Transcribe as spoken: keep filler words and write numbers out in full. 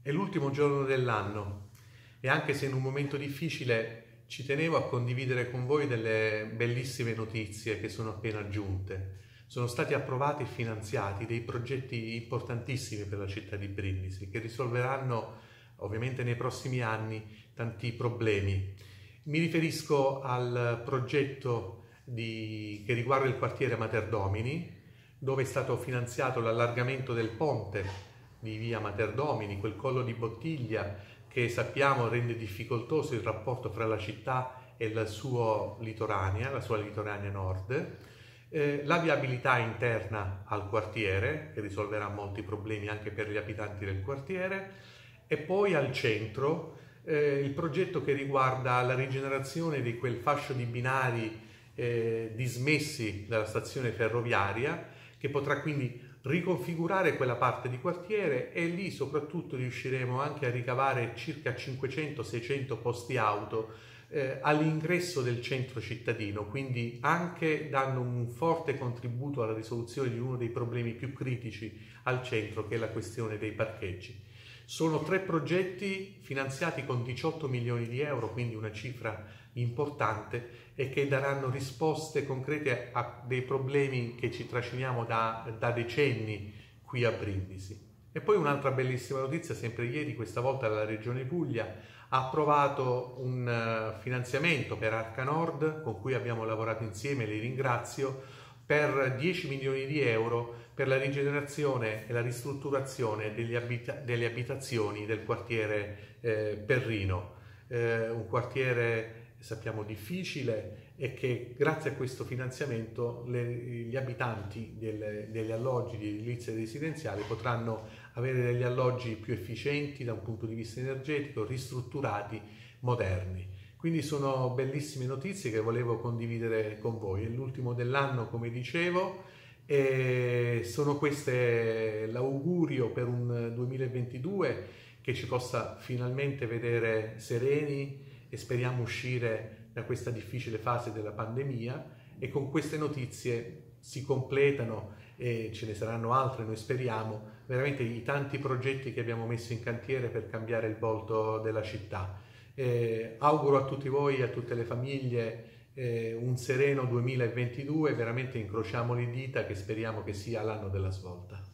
È l'ultimo giorno dell'anno e anche se in un momento difficile ci tenevo a condividere con voi delle bellissime notizie che sono appena giunte. Sono stati approvati e finanziati dei progetti importantissimi per la città di Brindisi che risolveranno ovviamente nei prossimi anni tanti problemi. Mi riferisco al progetto di, che riguarda il quartiere Mater Domini, dove è stato finanziato l'allargamento del ponte di via Mater Domini, quel collo di bottiglia che sappiamo rende difficoltoso il rapporto fra la città e la sua litoranea, la sua litoranea nord, eh, la viabilità interna al quartiere, che risolverà molti problemi anche per gli abitanti del quartiere, e poi al centro eh, il progetto che riguarda la rigenerazione di quel fascio di binari eh, dismessi dalla stazione ferroviaria, che potrà quindi riconfigurare quella parte di quartiere, e lì soprattutto riusciremo anche a ricavare circa cinquecento seicento posti auto eh, all'ingresso del centro cittadino, quindi anche dando un forte contributo alla risoluzione di uno dei problemi più critici al centro, che è la questione dei parcheggi. Sono tre progetti finanziati con diciotto milioni di euro, quindi una cifra importante, e che daranno risposte concrete a dei problemi che ci trasciniamo da, da decenni qui a Brindisi. E poi un'altra bellissima notizia: sempre ieri, questa volta la Regione Puglia ha approvato un finanziamento per Arca Nord, con cui abbiamo lavorato insieme, li ringrazio, per dieci milioni di euro per la rigenerazione e la ristrutturazione degli abita- delle abitazioni del quartiere eh, Perrino, eh, un quartiere sappiamo difficile, e che grazie a questo finanziamento le, gli abitanti del, degli alloggi di edilizia residenziale potranno avere degli alloggi più efficienti da un punto di vista energetico, ristrutturati, moderni. Quindi sono bellissime notizie che volevo condividere con voi. È l'ultimo dell'anno, come dicevo, e sono queste l'augurio per un duemilaventidue che ci possa finalmente vedere sereni, e speriamo uscire da questa difficile fase della pandemia, e con queste notizie si completano, e ce ne saranno altre, noi speriamo, veramente i tanti progetti che abbiamo messo in cantiere per cambiare il volto della città. Eh, auguro a tutti voi e a tutte le famiglie eh, un sereno duemilaventidue, veramente incrociamo le dita, che speriamo che sia l'anno della svolta.